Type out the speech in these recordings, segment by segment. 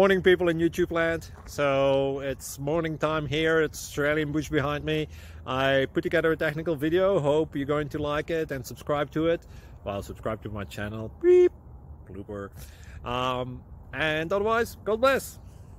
Morning, people in YouTube land. So it's morning time here. It's Australian bush behind me. I put together a technical video. Hope you're going to like it and subscribe to it. Well, subscribe to my channel. Beep. Blooper. And otherwise, God bless.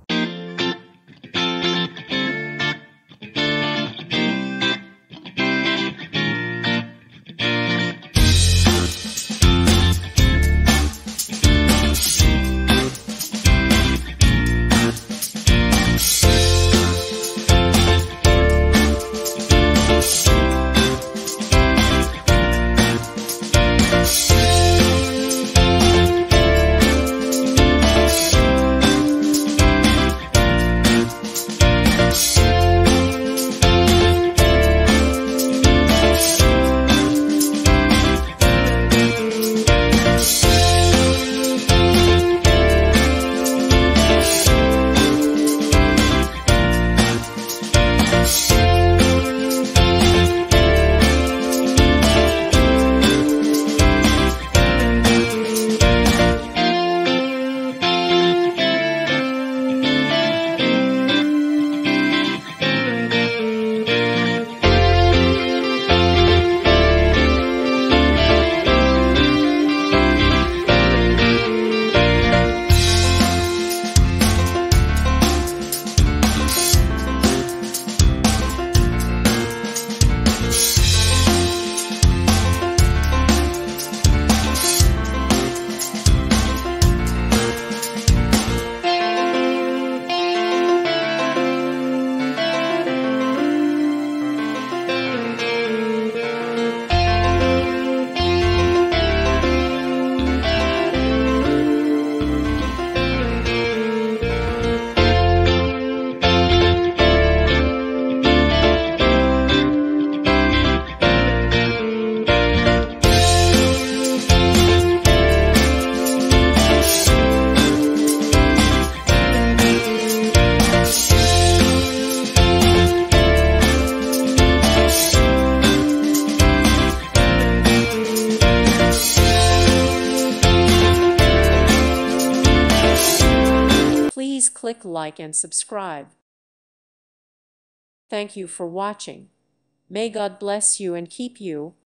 Please click like and subscribe. Thank you for watching. May God bless you and keep you.